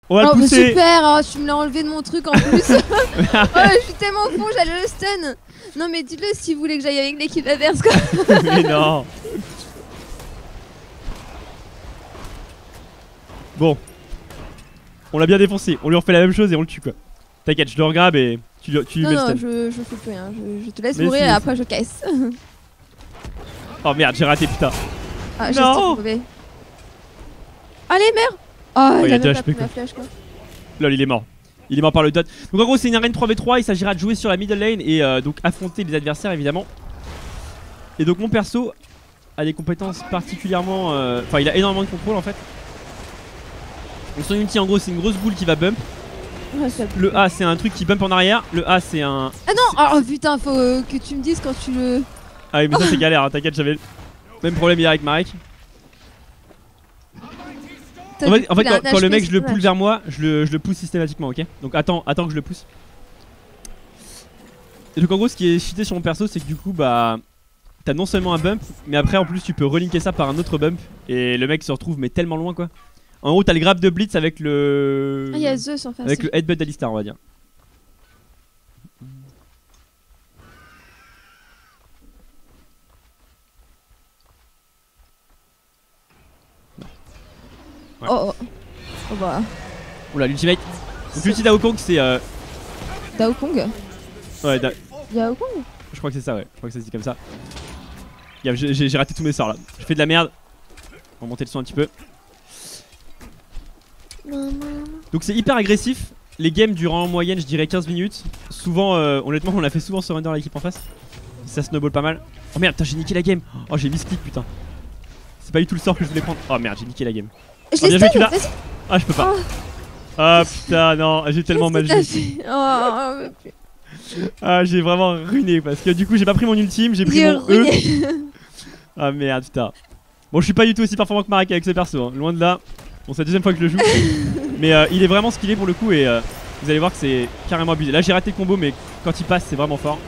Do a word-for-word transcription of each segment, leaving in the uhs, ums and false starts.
On va oh, le pousser. Super, oh, tu me l'as enlevé de mon truc en plus. Oh, je suis tellement con, j'allais le stun. Non mais dites-le si vous voulez que j'aille avec l'équipe adverse quoi. Mais non. Bon. On l'a bien défoncé, on lui refait la même chose et on le tue quoi. T'inquiète, je le regrabe et tu, tu lui non, mets le non, stun. je, je fais plus rien, je, je te laisse mais mourir si, et si. après je caisse. Oh merde, j'ai raté putain. Ah, j'ai non. mauvais. Allez merde. Oh, Oh, il il a a déjà même H pas P pris ma quoi. flèche quoi. Lol, il est mort. Il est mort par le dot. Donc en gros c'est une arène trois v trois, il s'agira de jouer sur la middle lane et euh, donc affronter les adversaires évidemment. Et donc mon perso a des compétences particulièrement... euh, Enfin il a énormément de contrôle en fait. Donc son ulti en gros c'est une grosse boule qui va bump. Ouais, ça... Le A c'est un truc qui bump en arrière. Le A c'est un... Ah non, oh putain, faut euh, que tu me dises quand tu le... Ah oui mais ça c'est galère, hein, t'inquiète, j'avais le même problème hier avec Marek. En fait, en fait quand, quand le mec je le pousse vers moi, je le, je le pousse systématiquement, ok. Donc attends, attends que je le pousse. Et donc en gros ce qui est cheaté sur mon perso c'est que du coup bah t'as non seulement un bump mais après en plus tu peux relinker ça par un autre bump. Et le mec se retrouve mais tellement loin quoi. En gros t'as le grab de Blitz avec le... Ah, il y a Zeus en face. Avec le headbutt d'Alistar on va dire. Ouais. Oh, oh. Oh bah. Oula l'ultimate. Donc l'ulti d'Aokong c'est... Euh... Dao Kong. Ouais da... Dao Kong. Je crois que c'est ça ouais, je crois que ça se dit comme ça. J'ai raté tous mes sorts là. Je fais de la merde. On va monter le son un petit peu. Donc c'est hyper agressif. Les games durent en moyenne je dirais quinze minutes. Souvent euh, honnêtement on a fait souvent surrender l'équipe en face. Ça snowball pas mal. Oh merde putain j'ai niqué la game. Oh j'ai mis clic putain. C'est pas du tout le sort que je voulais prendre. Oh merde j'ai niqué la game. Je oh, l'ai bien stun, joué, vas-y. Ah je peux pas. Ah oh, putain non j'ai tellement mal joué. Oh, ah j'ai vraiment ruiné parce que du coup j'ai pas pris mon ultime, j'ai pris mon E. Ah merde putain. Bon je suis pas du tout aussi performant que Marek avec ce perso hein. Loin de là. Bon c'est la deuxième fois que je le joue. Mais euh, il est vraiment skillé pour le coup et euh, vous allez voir que c'est carrément abusé. Là j'ai raté le combo mais quand il passe c'est vraiment fort.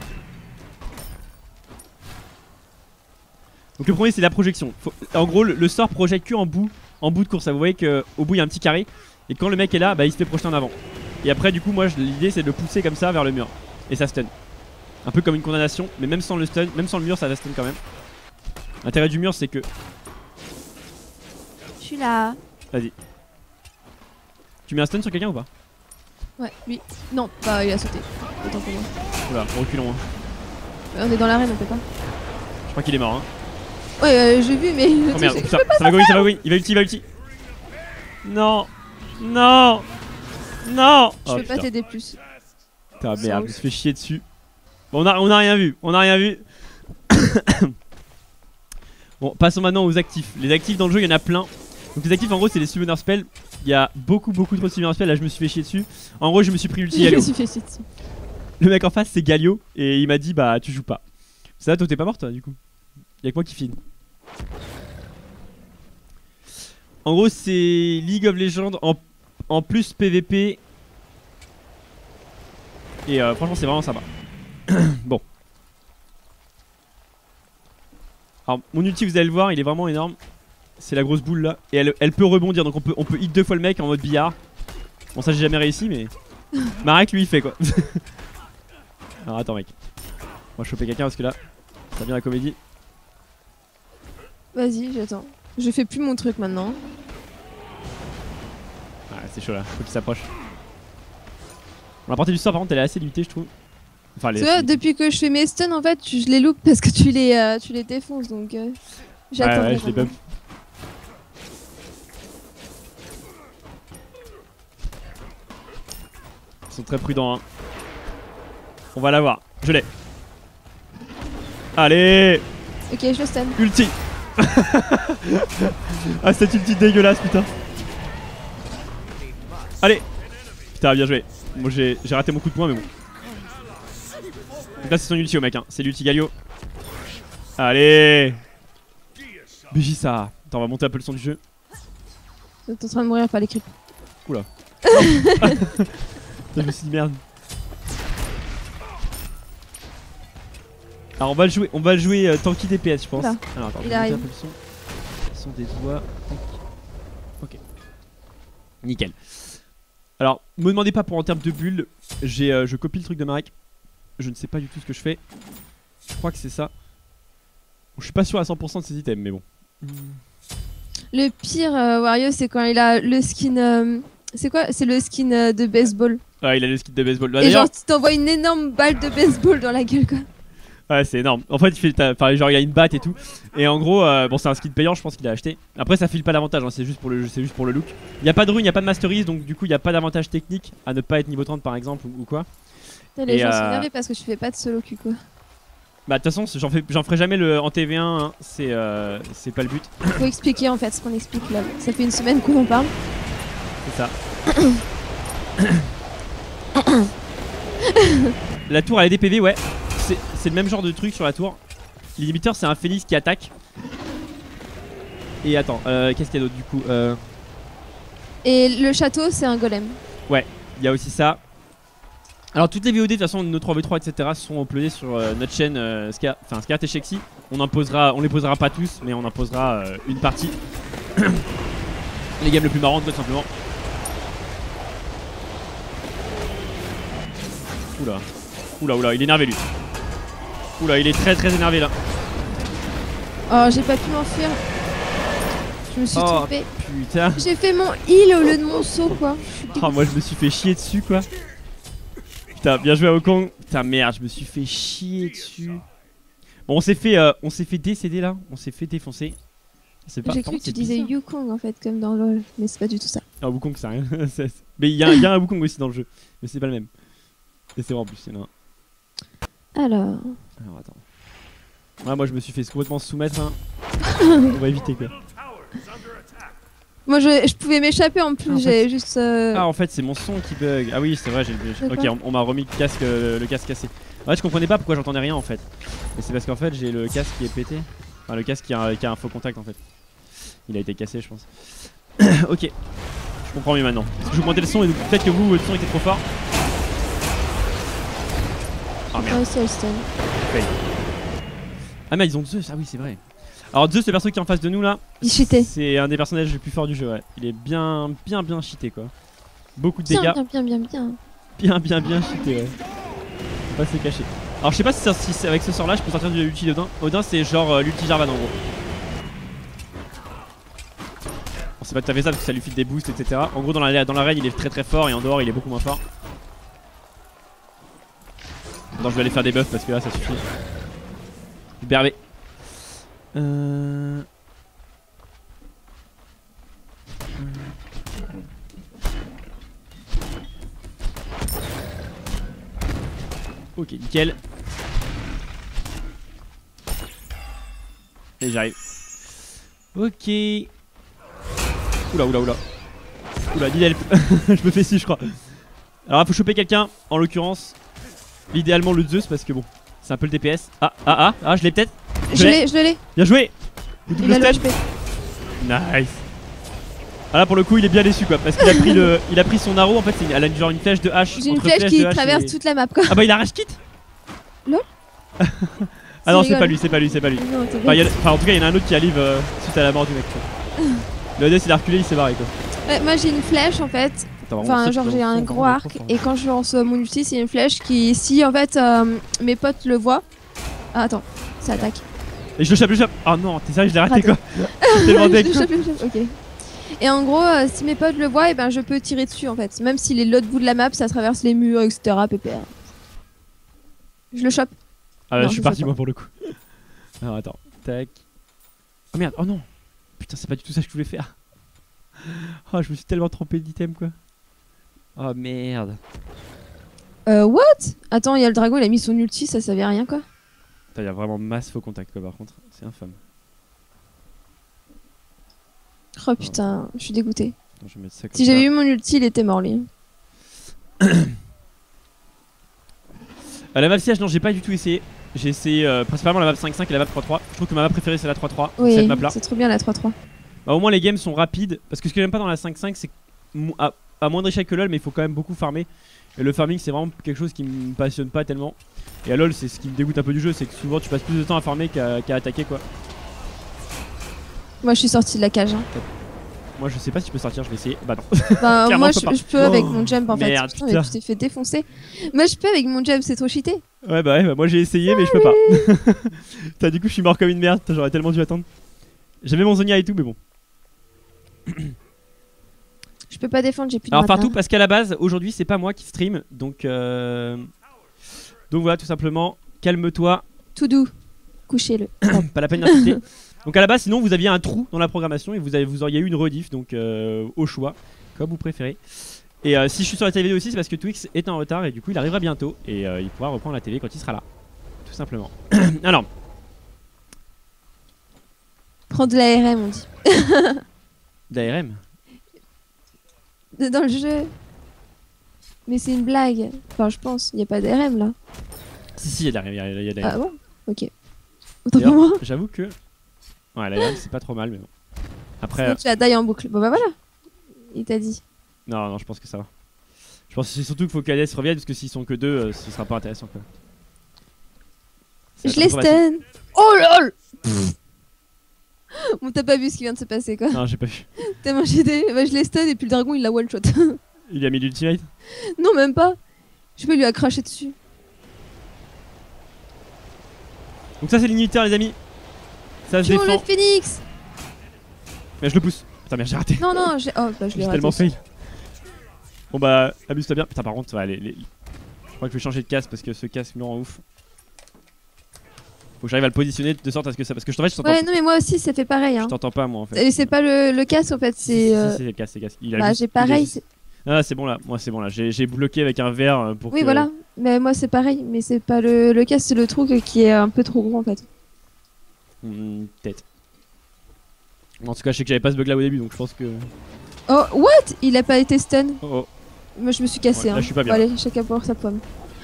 Donc le premier c'est la projection. Faut... En gros le, le sort projette que en bout, en bout de course. Vous voyez qu'au bout il y a un petit carré. Et quand le mec est là bah il se fait projeter en avant. Et après du coup moi l'idée c'est de le pousser comme ça vers le mur. Et ça stun. Un peu comme une condamnation. Mais même sans le stun, même sans le mur ça va stun quand même. L'intérêt du mur c'est que... Je suis là. Vas-y. Tu mets un stun sur quelqu'un ou pas? Ouais, lui. Non, bah il a sauté. Autant pour moi. Oula, reculons. Hein. Ouais, on est dans l'arène, on peut pas. Je crois qu'il est mort. Hein. Ouais, euh, j'ai vu, mais. Oh merde, ça, ça va go, ça va go. Il va ulti, il va ulti. Non. Non. Non. Je oh, peux pas t'aider plus. Putain, merde, je me fais chier dessus. Bon, on a, on a rien vu. On a rien vu. Bon, passons maintenant aux actifs. Les actifs dans le jeu, il y en a plein. Donc les actifs en gros c'est les summoner spells. Il y a beaucoup beaucoup trop de summoner spells. Là je me suis fait chier dessus. En gros je me suis pris ulti Galio. Je me suis fait chier dessus. Le mec en face c'est Galio. Et il m'a dit bah tu joues pas. Ça toi t'es pas mort toi du coup. Y'a que moi qui filme. En gros c'est League of Legends en, en plus P V P. Et euh, franchement c'est vraiment sympa. Bon. Alors mon ulti vous allez le voir il est vraiment énorme. C'est la grosse boule là. Et elle, elle peut rebondir donc on peut, on peut hit deux fois le mec en mode billard. Bon ça j'ai jamais réussi mais... Marek lui il fait quoi. Alors attends mec. On va choper quelqu'un parce que là ça vient la comédie. Vas-y j'attends. Je fais plus mon truc maintenant. Ah c'est chaud là, faut qu'il s'approche. La portée du sort par contre elle est assez limitée je trouve. Enfin, tu vois depuis que je fais mes stuns en fait je les loupe parce que tu les, euh, tu les défonces donc euh, j'attends. Ouais, ouais je les bump. Ils sont très prudents hein. On va l'avoir, je l'ai. Allez. Ok je le stun. Ulti. Ah cette ulti dégueulasse putain. Allez. Putain bien joué. Moi j'ai raté mon coup de poing mais bon. Donc là c'est son ulti au mec hein. C'est l'ulti Galio. Allez. B J ça. Attends on va monter un peu le son du jeu. T'es en train de mourir par les creeps. Oula. Je me suis dit merde. Alors on va le jouer, on va le jouer euh, tanky D P S je pense. Là. Alors attends, il je vais arrive. monter un peu le son. Le son des doigts. Ok. Nickel. Alors, me demandez pas pour en termes de build. J'ai, euh, je copie le truc de Marek. Je ne sais pas du tout ce que je fais. Je crois que c'est ça. Je suis pas sûr à cent pour cent de ces items, mais bon. Le pire, euh, Wario, c'est quand il a le skin. Euh, c'est quoi? C'est le skin euh, de baseball. Ah, il a le skin de baseball. Bah, et genre, tu t'envoies une énorme balle de baseball dans la gueule, quoi. Ouais, c'est énorme. En fait, il fait, enfin, genre, il a une batte et tout. Et en gros, euh, bon, c'est un skin payant, je pense qu'il a acheté. Après, ça file pas l'avantage, hein, c'est juste pour le, c'est juste pour le look. Il y a pas de rune, il y a pas de masteries, donc du coup, il y a pas d'avantage technique à ne pas être niveau trente par exemple ou, ou quoi. Putain, les et gens euh... sont énervés parce que je fais pas de solo cul, quoi. Bah, de toute façon, j'en fais, j'en ferai jamais le en T V un. Hein. C'est, euh, c'est pas le but. Faut expliquer en fait ce qu'on explique là. Ça fait une semaine qu'on en parle. C'est ça. La tour à la D P V, ouais. C'est le même genre de truc sur la tour. L'inhibiteur, c'est un phénix qui attaque. Et attends, euh, qu'est-ce qu'il y a d'autre du coup euh... Et le château, c'est un golem. Ouais, il y a aussi ça. Alors, toutes les V O D, de toute façon, nos trois v trois, et cetera, sont uploadées sur euh, notre chaîne euh, Ska, enfin, Scarlet et Shexy. On imposera, on les posera pas tous, mais on imposera euh, une partie. Les games les plus marrantes, tout simplement. Oula, oula, oula, il est énervé lui. Oula, il est très très énervé là. Oh, j'ai pas pu m'enfuir. Je me suis oh, trompé. Putain. J'ai fait mon heal au lieu de mon saut, quoi. Oh, moi je me suis fait chier dessus, quoi. Putain, bien joué à Wukong. Putain, merde, je me suis fait chier dessus. Bon, on s'est fait, euh, on s'est fait décéder là. On s'est fait défoncer. J'ai cru que tu disais Wukong en fait, comme dans LoL, mais c'est pas du tout ça. Ah, Wukong, c'est rien. Mais il y, y a un Wukong aussi dans le jeu, mais c'est pas le même. Et c'est vrai en plus, il y en a un. Alors. Alors attends. Ouais, moi je me suis fait complètement soumettre. Hein. On va éviter quoi. Moi je, je pouvais m'échapper en plus, ah, j'ai juste. Euh... Ah, en fait, c'est mon son qui bug. Ah oui, c'est vrai, j'ai le. Ok, on, on m'a remis le casque, euh, le casque cassé. Ouais, je comprenais pas pourquoi j'entendais rien en fait. Mais c'est parce qu'en fait, j'ai le casque qui est pété. Enfin, le casque qui a, qui a un faux contact en fait. Il a été cassé, je pense. Ok, je comprends mieux maintenant. Parce que je vous montais le son et peut-être que vous, votre son était trop fort. Ah oh, merde. Okay. Ah mais ils ont Zeus, ah oui c'est vrai. Alors Zeus, le perso qui est en face de nous là, c'est un des personnages les plus forts du jeu, ouais. Il est bien bien bien cheaté quoi. Beaucoup de bien, dégâts. Bien bien bien bien. Bien bien bien cheaté, ouais. Faut pas se cacher. Alors je sais pas si, si avec ce sort là je peux sortir de l'ulti d'Odin. Odin c'est genre euh, l'ulti Jarvan en gros. On sait pas tout à fait ça parce que ça lui file des boosts et cetera. En gros dans la, dans la raid il est très très fort et en dehors il est beaucoup moins fort. Non, je vais aller faire des buffs parce que là ça suffit. B R B. Euh... Ok, nickel. Et j'arrive. Ok. Oula, oula, oula. Oula, need help. Je me fais si, je crois. Alors, il faut choper quelqu'un, en l'occurrence. Idéalement le Zeus parce que bon, c'est un peu le D P S. Ah, ah, ah, ah, je l'ai peut-être. Je l'ai, je l'ai. Bien joué. Il a le H P. Nice. Ah là pour le coup il est bien déçu quoi parce qu'il a pris le, il a pris son arrow en fait, elle a une, genre une flèche de hache. J'ai une flèche qui traverse et... toute la map quoi. Ah bah il a rage kit. Lol. Ah non c'est pas lui, c'est pas lui, c'est pas lui. Non, enfin, a... enfin en tout cas il y en a un autre qui arrive euh, suite à la mort du mec quoi. Le Hades il a reculé, il s'est barré quoi. Ouais, moi j'ai une flèche en fait. Enfin genre j'ai un gros arc et quand je lance mon ulti c'est une flèche qui si en fait euh, mes potes le voient. Ah attends, ça attaque. Et je le chope, je le chope. Oh non, t'es sérieux, je l'ai raté, raté quoi. Tellement je le chope, je le chope, ok. Et en gros, euh, si mes potes le voient, et ben je peux tirer dessus en fait. Même s'il est de l'autre bout de la map, ça traverse les murs, et cetera. P P R. Je le chope. Ah là, non, je suis parti moi pour le coup. Alors attends, tac. Oh merde, oh non. Putain, c'est pas du tout ça que je voulais faire. Oh, je me suis tellement trompé d'item quoi. Oh merde. Euh, what? Attends, il y a le dragon, il a mis son ulti, ça savait rien quoi. Il y a vraiment masse faux contact quoi par contre, c'est infâme. Oh putain, je suis dégoûté. Attends, je vais mettre ça comme si j'avais eu mon ulti, il était mort lui. À la map siège, non, j'ai pas du tout essayé. J'ai essayé euh, principalement la map cinq cinq et la map trois trois. Je trouve que ma map préférée c'est la trois trois. Oui, cette map là. C'est trop bien la trois trois. Bah, au moins les games sont rapides. Parce que ce que j'aime pas dans la cinq cinq, c'est qu'à à moindre échelle que LoL, mais il faut quand même beaucoup farmer. Et le farming, c'est vraiment quelque chose qui me passionne pas tellement. Et à LoL, c'est ce qui me dégoûte un peu du jeu, c'est que souvent tu passes plus de temps à farmer qu'à qu'à attaquer quoi. Moi je suis sorti de la cage. Hein. Moi je sais pas si je peux sortir, je vais essayer. Bah non. Bah moi je, je peux avec mon jump en fait. Merde, putain, mais tu t'es fait défoncer. Moi je peux avec mon jump, c'est trop cheaté. Ouais bah ouais, bah moi j'ai essayé mais je peux pas. T'as du coup je suis mort comme une merde, j'aurais tellement dû attendre. J'avais mon Zonia et tout mais bon. Je peux pas défendre, j'ai plus de Alors mana. partout parce qu'à la base aujourd'hui c'est pas moi qui stream donc euh... donc voilà tout simplement calme-toi. Tout doux, couchez-le. Pas la peine d'insister. Donc à la base sinon vous aviez un trou dans la programmation et vous, avez, vous auriez eu une rediff donc euh, au choix comme vous préférez. Et euh, si je suis sur la télé aussi c'est parce que Twix est en retard et du coup il arrivera bientôt et euh, il pourra reprendre la télé quand il sera là. Tout simplement. Alors. Prends de l'A R M on dit. D'A R M dans le jeu. Mais c'est une blague. Enfin je pense, il n'y a pas d'A R M là. Si si il y a d'A R M, il y a d'A R M. Ah bon. Ok. Autant pour moi. J'avoue que... Ouais, l'A R M c'est pas trop mal mais bon. Après... Sinon, tu la die en boucle. Bon bah voilà. Il t'a dit. Non non je pense que ça va. Je pense que c'est surtout qu'il faut qu'Hadès revienne parce que s'ils sont que deux euh, ce sera pas intéressant quoi. Je les stun. Oh lol. Bon t'as pas vu ce qui vient de se passer quoi. Non j'ai pas vu. T'as mangé des... Bah je les stun et puis le dragon il l'a one shot. Il a mis l'ultimate? Non même pas. Je peux lui a craché dessus. Donc ça c'est l'inhibiteur les amis. Ça se défend. défend. Le phoenix. Mais je le pousse. Putain merde j'ai raté. Non non j'ai... Oh bah je l'ai raté. tellement fail. Bon bah amuse-toi bien. Putain par contre ouais, les, les... je crois que je vais changer de casque parce que ce casque me rend ouf. Faut que j'arrive à le positionner de sorte à ce que ça... Parce que je t'en fait je t'entends. Ouais non mais moi aussi ça fait pareil hein. Je t'entends pas moi en fait. Et c'est pas le, le casque en fait c'est... Euh... Si, si, c'est le casque, c'est le casque. Il a bah j'ai pareil. Juste... Ah c'est bon là, moi c'est bon là, j'ai bloqué avec un verre pour oui que... voilà, mais moi c'est pareil, mais c'est pas le, le casque, c'est le trou qui est un peu trop gros en fait. Mmh, peut-être. En tout cas je sais que j'avais pas ce bug là au début donc je pense que... Oh what? Il a pas été stun. Oh, oh. Moi je me suis cassé ouais, hein. Là je suis pas bien. Bon, allez, chacun pour sa pomme.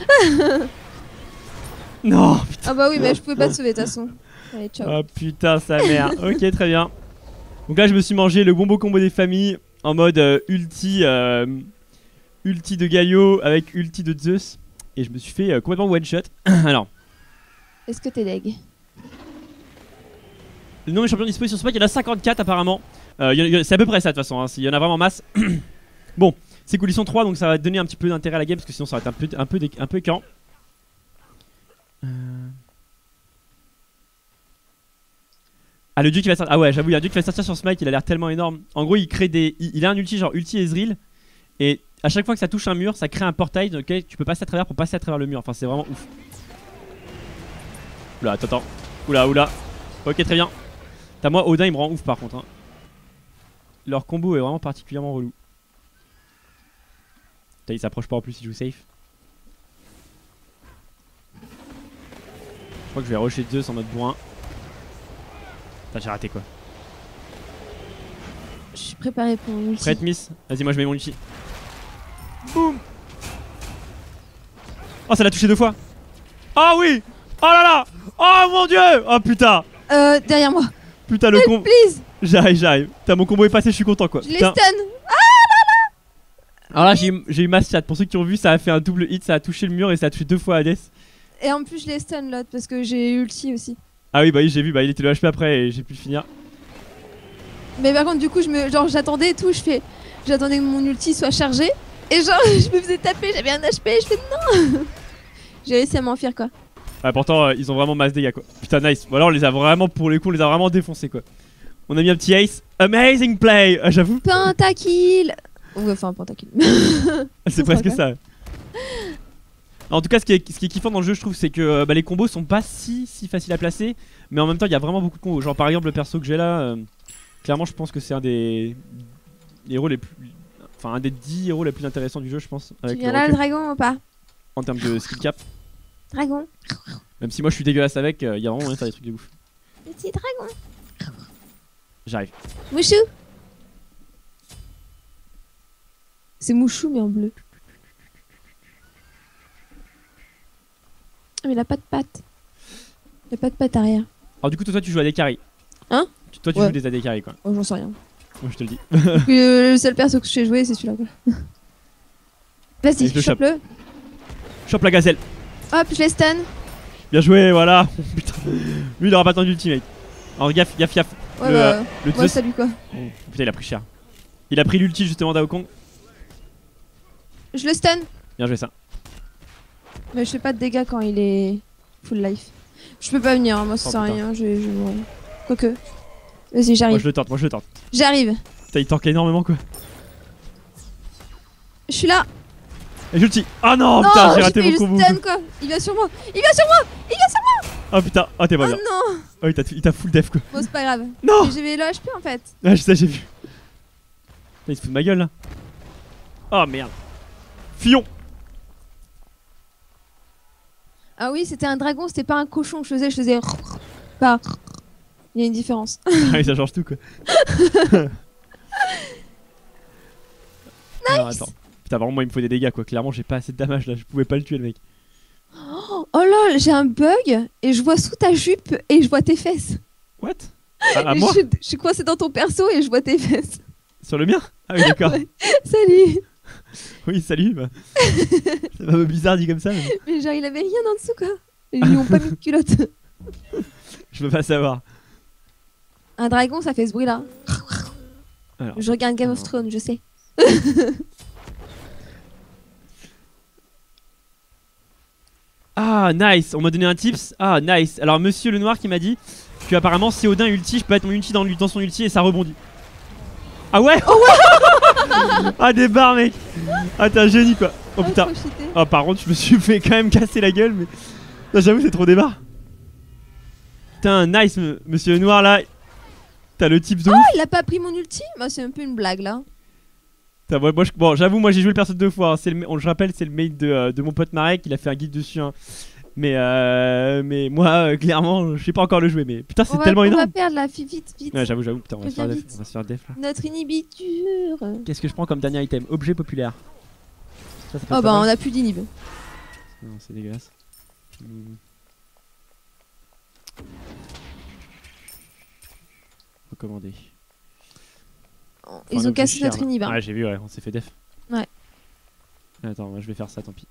Non putain. Ah bah oui mais je pouvais pas te sauver de toute façon. Allez ciao. Oh putain sa mère. Ok très bien. Donc là je me suis mangé le bombo combo des familles en mode euh, ulti euh, ulti de Gaio avec ulti de Zeus. Et je me suis fait euh, complètement one shot. Alors. Est-ce que t'es leg? Le nombre de champions disponibles sur ce pack, il y en a cinquante-quatre apparemment. Euh, c'est à peu près ça de toute façon, hein, il y en a vraiment masse. Bon, c'est cool, ils sont trois donc ça va donner un petit peu d'intérêt à la game parce que sinon ça va être un peu, un peu, un peu écœurant. Euh... Ah le dieu qui va sortir, ah ouais j'avoue il y a un dieu qui va sortir sur ce mec, il a l'air tellement énorme. En gros il crée des, il, il a un ulti genre ulti Ezreal. Et à chaque fois que ça touche un mur, ça crée un portail dans lequel tu peux passer à travers pour passer à travers le mur. Enfin c'est vraiment ouf. Oula attends, attends. Oula oula. Ok très bien. T'as moi Odin il me rend ouf par contre hein. Leur combo est vraiment particulièrement relou. Putain il s'approche pas en plus, il joue safe. Je crois que je vais rusher Zeus en mode bourrin. Putain j'ai raté quoi. Je suis préparé pour mon ulti. Prête miss. Vas-y moi je mets mon ulti. Boum. Oh ça l'a touché deux fois. Ah oh, oui. Oh là là. Oh mon dieu. Oh putain. Euh derrière moi. Putain le combo. Please. J'arrive j'arrive. Putain mon combo est passé, je suis content quoi. Je les stun. Ah là là. Alors là j'ai eu mass chat. Pour ceux qui ont vu ça a fait un double hit, ça a touché le mur et ça a touché deux fois Hades. Et en plus je les stun l'autre parce que j'ai ulti aussi. Ah oui bah oui j'ai vu, bah il était le H P après et j'ai pu le finir. Mais par contre du coup je me genre j'attendais et tout, je fais j'attendais que mon ulti soit chargé et genre je me faisais taper, j'avais un H P, je fais non. J'ai réussi à m'enfuir quoi. Ah pourtant euh, ils ont vraiment masse dégâts quoi. Putain nice. Bon alors on les a vraiment pour les coups, on les a vraiment défoncés quoi. On a mis un petit ace. Amazing play. Ah, j'avoue. Pentakill. Ouais, enfin pentakill. C'est presque ça. En tout cas ce qui est, ce qui est kiffant dans le jeu je trouve c'est que euh, bah, les combos sont pas si si faciles à placer. Mais en même temps il y a vraiment beaucoup de combos. Genre par exemple le perso que j'ai là euh, clairement je pense que c'est un des héros les plus... Enfin un des dix héros les plus intéressants du jeu je pense. Tu viens là le dragon ou pas? En termes de skill cap. Dragon. Même si moi je suis dégueulasse avec, il euh, y a vraiment moyen de faire des trucs de ouf. Petit dragon. J'arrive. Mouchou. C'est Mouchou mais en bleu. Ah mais il a pas de pattes. Il a pas de pattes arrière. Alors du coup toi tu joues à des carries. Hein? Toi tu ouais. joues des A D carry quoi. Oh j'en sais rien. Moi je te le dis. euh, le seul perso que je sais jouer c'est celui-là quoi. Vas-y, chope-le. Chope la gazelle. Hop, je les stun. Bien joué, voilà. Putain. Lui il aura pas attendu l'ultimate. Alors gaffe, gaffe, gaffe. Ouais le, bah, euh, le ouais, salut quoi. Oh, putain il a pris cher. Il a pris l'ulti justement d'Aokong. Je le stun. Bien joué ça. Mais je fais pas de dégâts quand il est full life. Je peux pas venir, hein, moi ça Oh, sert à putain. rien, je vais je vais mourir. Quoique. Vas-y, Moi j'arrive. je le tente, moi je le tente. J'arrive. Putain, il tank énormément quoi. Je suis là. Et j'ulti. Ah non, non, putain, j'ai j'ai raté fait mon combo. le stun quoi. Il va sur moi. Il va sur moi. Il va sur moi. Oh putain, oh t'es pas Oh bien. non. Oh il t'a il t'a full def quoi. Bon, c'est pas grave. Non. Mais J'ai le H P en fait. Ah je sais, j'ai vu. Putain, il se fout de ma gueule là. Oh merde. Fillon. Ah oui, c'était un dragon, c'était pas un cochon que je faisais, je faisais pas. Il y a une différence. Ah oui, ça change tout quoi. Alors, attends. Putain, vraiment, moi il me faut des dégâts quoi. Clairement, j'ai pas assez de damage là. Je pouvais pas le tuer le mec. Oh lol, j'ai un bug et je vois sous ta jupe et je vois tes fesses. What? Ah, à Et moi? je, je suis coincée dans ton perso et je vois tes fesses. Sur le mien? Ah oui, d'accord. Ouais. Salut. Oui, salut. Bah. C'est un peu bizarre dit comme ça. Mais... Mais genre, il avait rien en dessous quoi. Ils lui ont pas mis de culotte. Je peux pas savoir. Un dragon, ça fait ce bruit là. Alors. Je regarde Game of Alors. Thrones, je sais. Ah, nice. On m'a donné un tips. Ah, nice. Alors, monsieur le noir qui m'a dit que apparemment, si Odin ulti, je peux mettre mon ulti dans, lui- dans son ulti et ça rebondit. Ah ouais? Oh ouais. Ah, des barres, mec. Ah, t'es un génie quoi. Oh putain. trop cheaté. Ah, par contre, je me suis fait quand même casser la gueule, mais. Là, j'avoue, c'est trop des barres. Putain, nice, m- monsieur le noir là. T'as le tips de ouf. Oh, il a pas pris mon ulti? Bah, c'est un peu une blague là. Putain, moi, moi, je- bon, j'avoue, moi j'ai joué le perso deux fois. Hein. C'est le, on, je rappelle, c'est le mate de, euh, de mon pote Marek. Il a fait un guide dessus. Hein. Mais, euh, mais moi, euh, clairement, je sais pas encore le jouer. Mais putain, On c'est va, tellement on va énorme. perdre là, vite, vite, vite. Ouais, j'avoue, j'avoue. Putain, on va, se faire Reviens def, vite. on va se faire def là. Notre inhibiture. Qu'est-ce que je prends comme dernier item? Objet populaire. Ça, ça peut Oh être bah, pas on mal. a plus d'inhib. Non, c'est dégueulasse. Hmm. Recommander. Ils Enfin, ont objet cassé cher, notre là. inhib. hein. Ouais, j'ai vu, ouais, on s'est fait def. Ouais. Attends, je vais faire ça, tant pis.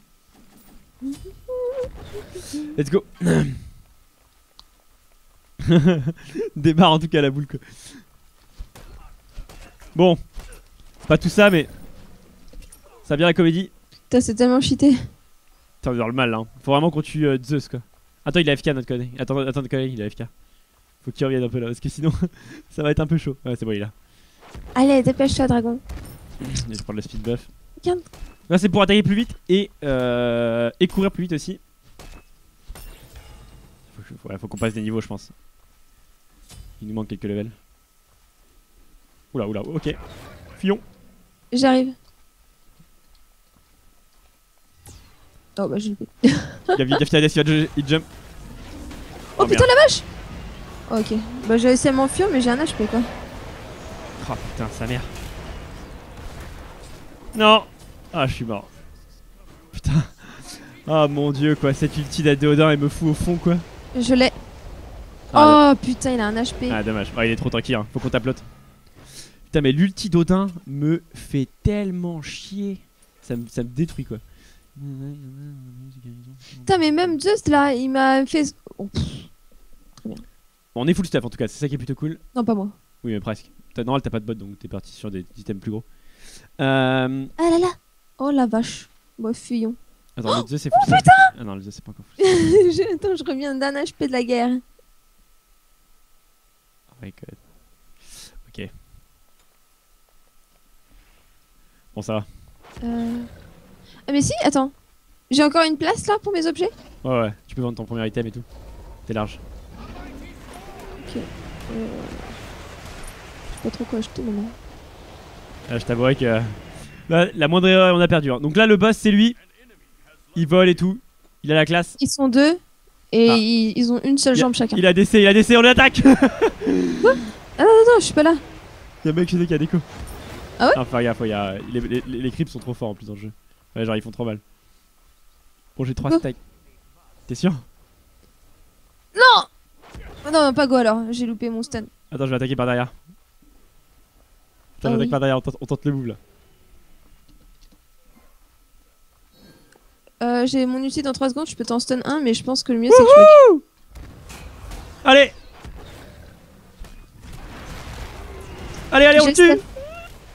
Let's go. Démarre en tout cas la boule quoi. Bon, c'est pas tout ça mais ça a bien la comédie. Putain, c'est tellement cheaté. T'es dans le mal là. Hein. Faut vraiment qu'on tue euh, Zeus quoi. Attends, il est A F K notre collègue. Attends, attends notre collègue, il est A F K. Faut qu'il revienne un peu là parce que sinon ça va être un peu chaud. Ouais, c'est bon, il est là. Allez, dépêche-toi, dragon. Je vais prendre le speed buff. Regarde. Là c'est pour attaquer plus vite et, euh, et courir plus vite aussi. Faut, que- faut, ouais, faut qu'on passe des niveaux je pense. Il nous manque quelques levels. Oula oula, ok. Fillon. J'arrive. Oh bah, j'ai loupé. Gavi, Gavi, Gavi, Gavi, il jump. Oh, Oh, putain, la vache! Ok. Bah, j'ai réussi à m'enfuir, mais j'ai un H P quoi. Oh putain, sa mère. Non. Ah, je suis mort. Putain. Ah mon dieu quoi, cette ulti d'Odin elle me fout au fond quoi. Je l'ai. Ah, Oh putain, il a un H P. Ah dommage, oh, il est trop tranquille, hein. Faut qu'on tape l'autre. Putain mais l'ulti d'Odin me fait tellement chier. Ça me, ça me détruit quoi. Putain, mais même Just là, il m'a fait. Oh, pff. Bon, on est full stuff en tout cas, c'est ça qui est plutôt cool. Non, pas moi. Oui mais presque. T'as- Non, t'as pas de bot donc t'es parti sur des items plus gros. Euh... Ah là là. Oh la vache. Bon, fuyons. Attends, le Zeus c'est full stuff. Ah non, le Zeus c'est pas encore full stuff. Je- Attends, je reviens d'un H P de la guerre. Oh my god. Ok. Bon ça va. Euh... Ah, mais si, attends. J'ai encore une place là pour mes objets? Ouais ouais, tu peux vendre ton premier item et tout. T'es large. Ok. Euh... Je sais pas trop quoi acheter maintenant. Là, je t'avouerai que là, la moindre erreur on a perdu. Hein. Donc là le boss c'est lui. Il vole et tout. Il a la classe. Ils sont deux et Ah. ils, ils ont une seule Il a- jambe chacun. Il a D C, il a D C, on l'attaque. Ah non, non, non, je suis pas là. Y'a un mec chez nous qui a déco. Ah ouais? Ah, enfin gaffe, il y a... les, les, les, les creeps sont trop forts en plus dans le jeu. Ouais, genre ils font trop mal. Bon, j'ai trois Go. stacks. T'es sûr? Non, non, pas go alors. J'ai loupé mon stun. Attends, je vais attaquer par derrière. Attends, Ah j'attaque oui. par derrière, on tente, on tente le move là. Euh, j'ai mon ulti dans trois secondes. Je peux t'en stun un, mais je pense que le mieux c'est que je me. Allez! Allez, allez, on J'ai le tue! stun.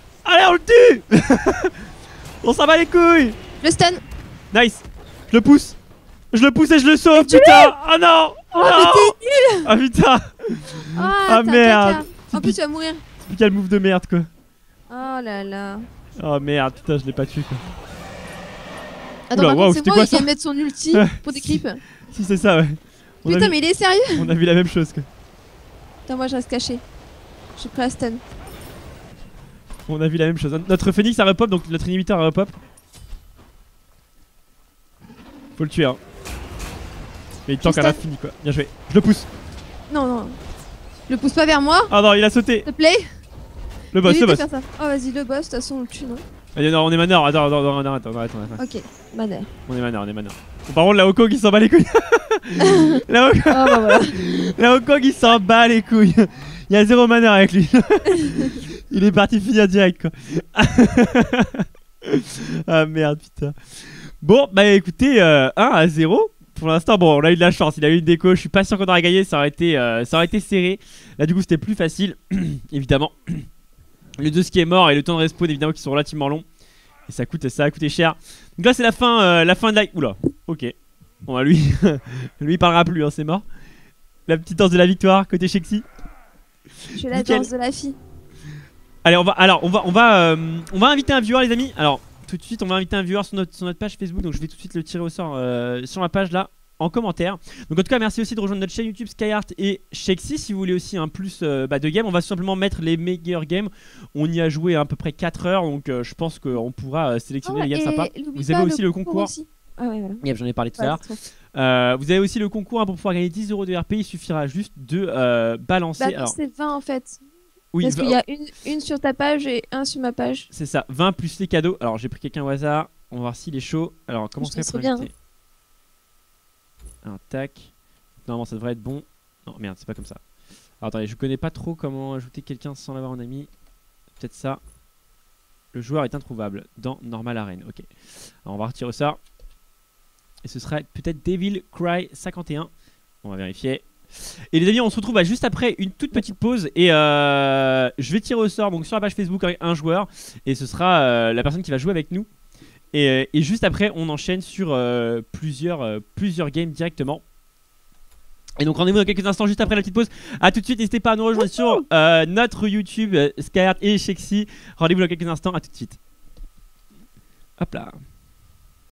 tue. On s'en bat les couilles. Le stun. Nice. Je le pousse. Je le pousse et je le sauve, putain. Oh non. Oh, non. mais t'es nul. Ah putain. Ah, Ah, t'as merde. caca. En plus, tu vas mourir. C'est quel move de merde quoi. Oh là là. Oh merde, putain, je l'ai pas tué quoi. Attends, Oula, par waouh, contre, c'est c'était moi quoi, qui ça vais mettre son ulti Ouais. pour des creeps. Si c'est ça, ouais. On a Putain, vu- mais il est sérieux. On a vu la même chose quoi. Putain, moi je reste caché. J'ai pris la stun. On a vu la même chose. Notre Phoenix a repop, donc notre inhibiteur a repop. Faut le tuer hein. Mais il tank à la stun. fini quoi. Bien joué. Je le pousse. Non, non. Le pousse pas vers moi, Ah non, il a sauté. s'il te plaît. Le boss, Évite le de boss. faire ça. Oh, vas-y, le boss, de toute façon, on le tue, non? Allez, non, on est maneur. Attends, attends, attends, attends, attends, attends. Ok, manère. On est maneur, on est maneur. Bon, par contre, la Hoko qui s'en bat les couilles. la, Hoko... Oh, bah voilà. la Hoko qui s'en bat les couilles. Il y a zéro maneur avec lui. Il est parti finir direct quoi. Ah merde, putain. Bon, bah écoutez, euh, un à zéro. Pour l'instant, bon, on a eu de la chance. Il a eu une déco. Je suis pas sûr qu'on aurait gagné. Ça aurait été, euh, ça aurait été serré. Là, du coup, c'était plus facile. Évidemment. Le deux qui est mort et le temps de respawn, évidemment, qui sont relativement longs. Et ça coûte, ça a coûté cher. Donc là, c'est la fin, euh, la fin de la. Oula, ok. Bon, bah lui, lui, il parlera plus, hein, c'est mort. La petite danse de la victoire, côté Shexy. Je fais la Nickel. danse de la fille. Allez, on va, alors, on va, on va, euh, on va inviter un viewer, les amis. Alors, tout de suite, on va inviter un viewer sur notre, sur notre page Facebook. Donc, je vais tout de suite le tirer au sort euh, sur ma page là, en commentaire. Donc, en tout cas, merci aussi de rejoindre notre chaîne YouTube Skyheart et Shexy. Si vous voulez aussi un plus euh, bah, de game, on va simplement mettre les meilleurs games. On y a joué à peu près quatre heures. Donc, euh, je pense qu'on pourra euh, sélectionner Oh, les games et sympas. n'oublie Vous avez pas aussi le concours. aussi. Ah ouais, voilà. Yep, j'en ai parlé tout à Voilà, l'heure. c'est trop. Euh, vous avez aussi le concours hein, pour pouvoir gagner dix euros de R P. Il suffira juste de euh, balancer. Bah, non, Alors, c'est vingt en fait. oui, Parce va- qu'il y a une, une sur ta page et un sur ma page. c'est ça, vingt plus les cadeaux. Alors j'ai pris quelqu'un au hasard, on va voir s'il est chaud. Alors comment on Je fait te pour souviens, inviter Un tac. Normalement ça devrait être bon. Non merde, c'est pas comme ça. Alors attendez, je connais pas trop comment ajouter quelqu'un sans l'avoir en ami. Peut-être ça. Le joueur est introuvable dans Normal Arène. Ok. Alors on va retirer ça. Et ce serait peut-être Devil Cry cinquante et un. On va vérifier. Et les amis, on se retrouve bah, juste après une toute petite pause. Et euh, je vais tirer au sort donc sur la page Facebook avec un joueur. Et ce sera euh, la personne qui va jouer avec nous. Et, euh, et juste après, on enchaîne sur euh, plusieurs, euh, plusieurs games directement. Et donc rendez-vous dans quelques instants juste après la petite pause. A tout de suite, n'hésitez pas à nous rejoindre sur euh, notre YouTube euh, Skyheart et Shexy. Rendez-vous dans quelques instants, à tout de suite. Hop là.